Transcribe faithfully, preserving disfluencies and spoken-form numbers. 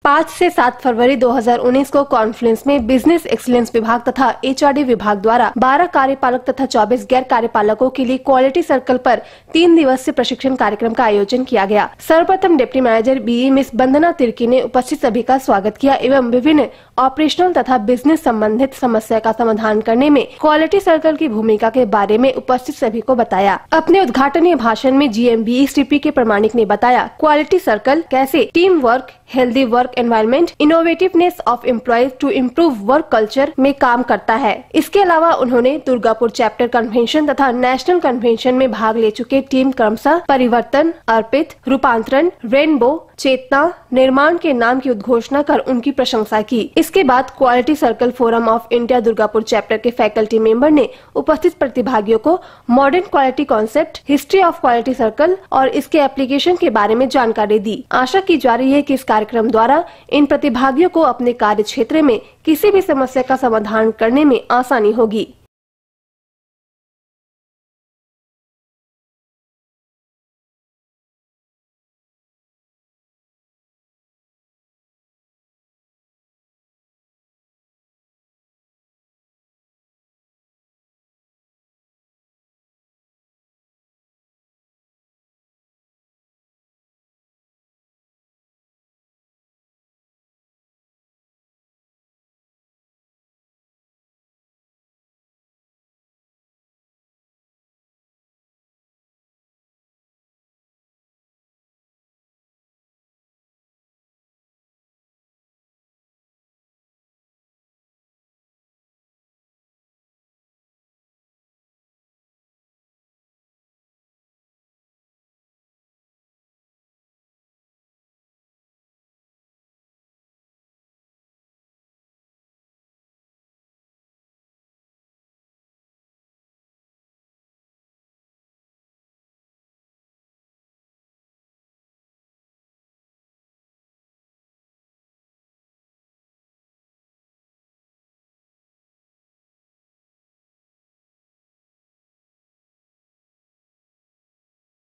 पाँच से सात फरवरी दो हज़ार उन्नीस को कॉन्फ्रेंस में बिजनेस एक्सीलेंस विभाग तथा एचआरडी विभाग द्वारा बारह कार्यपालक तथा चौबीस गैर कार्यपालकों के लिए क्वालिटी सर्कल पर तीन दिवसीय प्रशिक्षण कार्यक्रम का आयोजन किया गया। सर्वप्रथम deputy manager BE miss Bandana Tirkey ने उपस्थित सभी का स्वागत किया एवं विभिन्न ऑपरेशनल तथा बिजनेस संबंधित समस्या का समाधान करने में क्वालिटी सर्कल की भूमिका के बारे में उपस्थित सभी को बताया। अपने उद्घाटनीय भाषण में जीएमबीईसीपी के प्रमाणिक ने बताया क्वालिटी सर्कल कैसे team work, healthy work environment, innovativeness of employees to improve work culture में काम करता है। इसके अलावा उन्होंने दुर्गापुर चैप्टर कन्वेंशन तथा नेशनल कन्वेंशन में भाग ले चुके टीम क्रमशः परिवर्तन, अर्पित, रूपांतरण, रेनबो, चेतना, निर्माण के नाम की उद्घोषणा कर उनकी प्रशंसा की। इसके बाद quality circle forum of India Durgapur chapter के फैकल्टी मेंबर ने उपस्थित प्रतिभागियों को modern quality concept, history of quality circle और इसके एप्लीकेशन के बारे में जानकारी दी। आशा की जा रही है कि इस कार्यक्रम द्वारा इन प्रतिभागियों को अपने कार्य क्षेत्र में किसी भी समस्या का समाधान करने में आसानी होगी।